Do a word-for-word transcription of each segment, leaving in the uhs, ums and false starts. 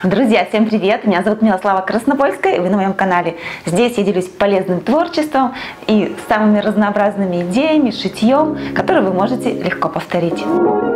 Друзья, всем привет! Меня зовут Милослава Краснопольская, и вы на моем канале. Здесь я делюсь полезным творчеством и самыми разнообразными идеями, шитьем, которые вы можете легко повторить.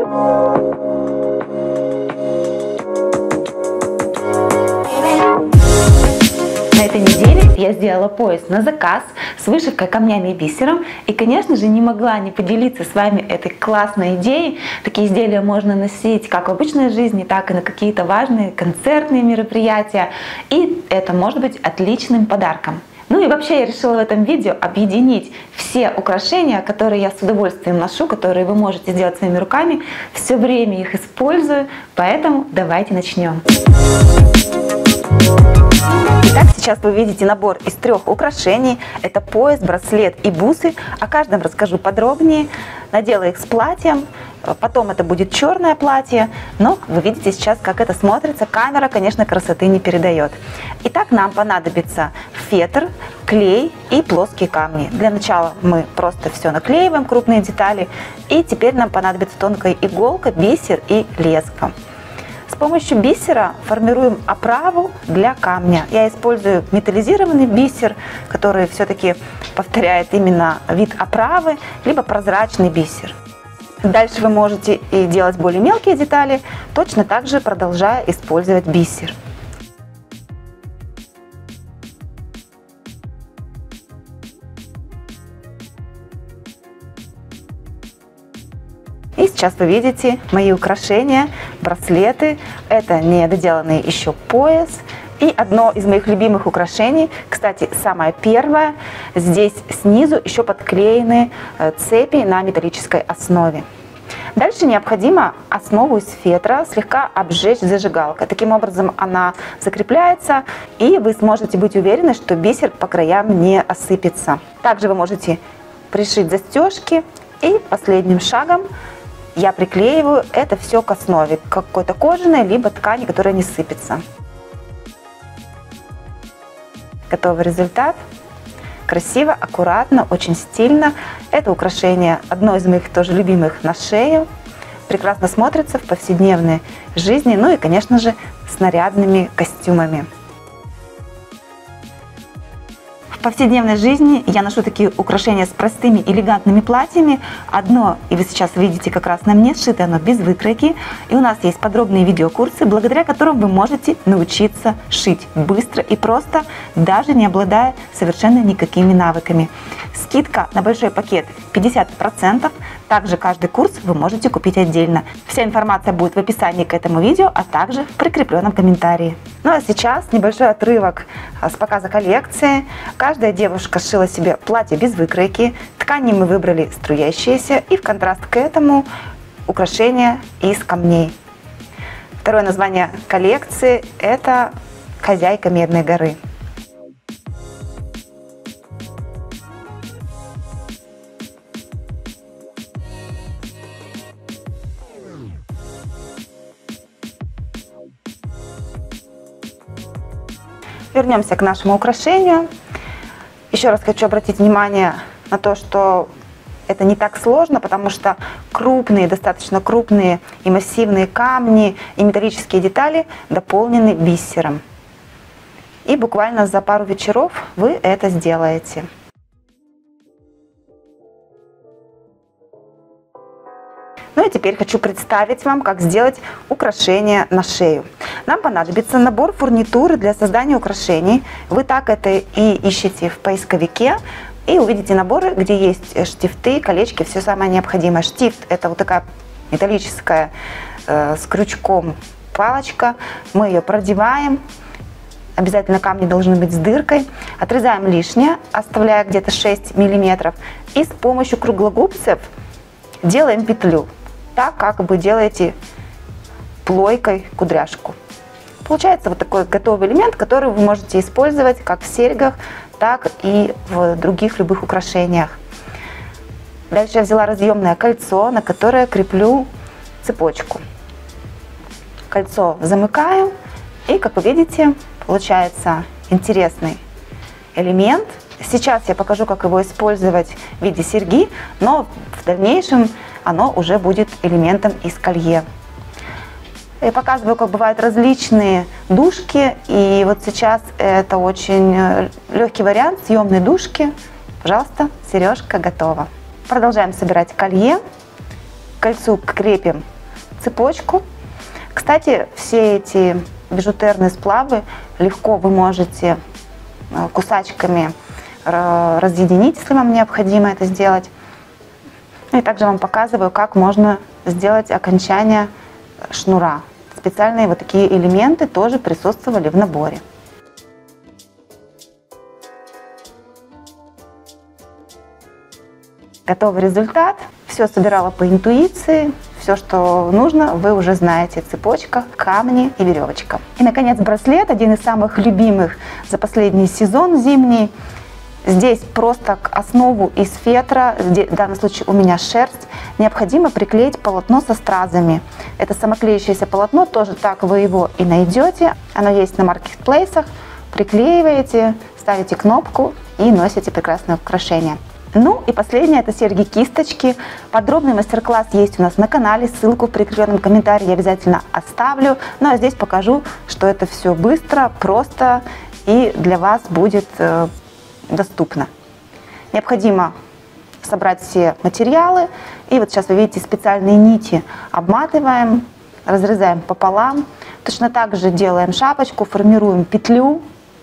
На этой неделе я сделала пояс на заказ с вышивкой камнями и бисером. И, конечно же, не могла не поделиться с вами этой классной идеей. Такие изделия можно носить как в обычной жизни, так и на какие-то важные концертные мероприятия. И это может быть отличным подарком. Ну и вообще я решила в этом видео объединить все украшения, которые я с удовольствием ношу, которые вы можете сделать своими руками. Все время их использую, поэтому давайте начнем. Итак, сейчас вы видите набор из трех украшений. Это пояс, браслет и бусы. О каждом расскажу подробнее. Надела их с платьем. Потом это будет черное платье. Но вы видите сейчас, как это смотрится. Камера, конечно, красоты не передает. Итак, нам понадобится фетр, клей и плоские камни. Для начала мы просто все наклеиваем, крупные детали. И теперь нам понадобится тонкая иголка, бисер и леска. С помощью бисера формируем оправу для камня. Я использую металлизированный бисер, который все-таки повторяет именно вид оправы, либо прозрачный бисер. Дальше вы можете и делать более мелкие детали, точно так же продолжая использовать бисер. И сейчас вы видите мои украшения, браслеты. Это недоделанный еще пояс. И одно из моих любимых украшений, кстати, самое первое, здесь снизу еще подклеены цепи на металлической основе. Дальше необходимо основу из фетра слегка обжечь зажигалкой. Таким образом она закрепляется, и вы сможете быть уверены, что бисер по краям не осыпется. Также вы можете пришить застежки, и последним шагом я приклеиваю это все к основе, какой-то кожаной, либо ткани, которая не сыпется. Готовый результат. Красиво, аккуратно, очень стильно. Это украшение одно из моих тоже любимых на шею. Прекрасно смотрится в повседневной жизни, ну и, конечно же, с нарядными костюмами. В повседневной жизни я ношу такие украшения с простыми элегантными платьями. Одно, и вы сейчас видите как раз на мне, сшито оно без выкройки. И у нас есть подробные видеокурсы, благодаря которым вы можете научиться шить быстро и просто, даже не обладая совершенно никакими навыками. Скидка на большой пакет пятьдесят процентов. Также каждый курс вы можете купить отдельно. Вся информация будет в описании к этому видео, а также в прикрепленном комментарии. Ну а сейчас небольшой отрывок с показа коллекции. Каждая девушка сшила себе платье без выкройки. Ткани мы выбрали струящиеся, и в контраст к этому украшения из камней. Второе название коллекции – это «Хозяйка Медной горы». Вернемся к нашему украшению. Еще раз хочу обратить внимание на то, что это не так сложно, потому что крупные, достаточно крупные и массивные камни и металлические детали дополнены бисером. И буквально за пару вечеров вы это сделаете. Ну и теперь хочу представить вам, как сделать украшение на шею. Нам понадобится набор фурнитуры для создания украшений. Вы так это и ищете в поисковике и увидите наборы, где есть штифты, колечки, все самое необходимое. Штифт – это вот такая металлическая э, с крючком палочка. Мы ее продеваем. Обязательно камни должны быть с дыркой. Отрезаем лишнее, оставляя где-то шесть миллиметров. И с помощью круглогубцев делаем петлю. Так, как вы делаете плойкой кудряшку. Получается вот такой готовый элемент, который вы можете использовать как в серьгах, так и в других любых украшениях. Дальше я взяла разъемное кольцо, на которое креплю цепочку. Кольцо замыкаю, и, как вы видите, получается интересный элемент. Сейчас я покажу, как его использовать в виде серьги, но в дальнейшем оно уже будет элементом из колье. Я показываю, как бывают различные дужки. И вот сейчас это очень легкий вариант съемной дужки. Пожалуйста, сережка готова. Продолжаем собирать колье. К кольцу крепим цепочку. Кстати, все эти бижутерные сплавы легко вы можете кусачками разъединить, если вам необходимо это сделать. И также вам показываю, как можно сделать окончание шнура. Специальные вот такие элементы тоже присутствовали в наборе. Готовый результат. Все собирала по интуиции. Все, что нужно, вы уже знаете. Цепочка, камни и веревочка. И, наконец, браслет. Один из самых любимых за последний сезон зимний. Здесь просто к основу из фетра, в данном случае у меня шерсть, необходимо приклеить полотно со стразами. Это самоклеющееся полотно, тоже так вы его и найдете. Оно есть на маркетплейсах. Приклеиваете, ставите кнопку и носите прекрасное украшение. Ну и последнее, это серьги-кисточки. Подробный мастер-класс есть у нас на канале, ссылку в прикрепленном комментарии я обязательно оставлю. Ну а здесь покажу, что это все быстро, просто и для вас будет э, доступно. Необходимо собрать все материалы. И вот сейчас вы видите специальные нити. Обматываем, разрезаем пополам. Точно так же делаем шапочку, формируем петлю.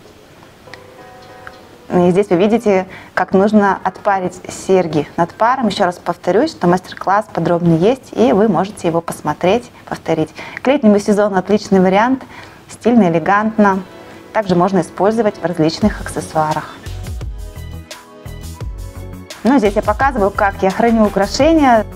И здесь вы видите, как нужно отпарить серьги над паром. Еще раз повторюсь, что мастер-класс подробный есть, и вы можете его посмотреть, повторить. К летнему сезону отличный вариант, стильно, элегантно. Также можно использовать в различных аксессуарах. Ну, здесь я показываю, как я храню украшения.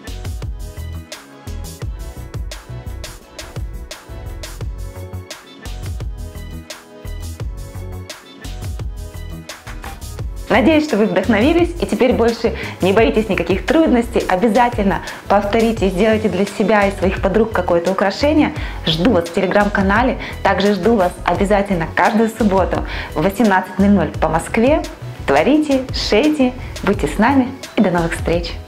Надеюсь, что вы вдохновились и теперь больше не боитесь никаких трудностей. Обязательно повторите и сделайте для себя и своих подруг какое-то украшение. Жду вас в телеграм-канале. Также жду вас обязательно каждую субботу в восемнадцать ноль ноль по Москве. Творите, шейте, будьте с нами и до новых встреч!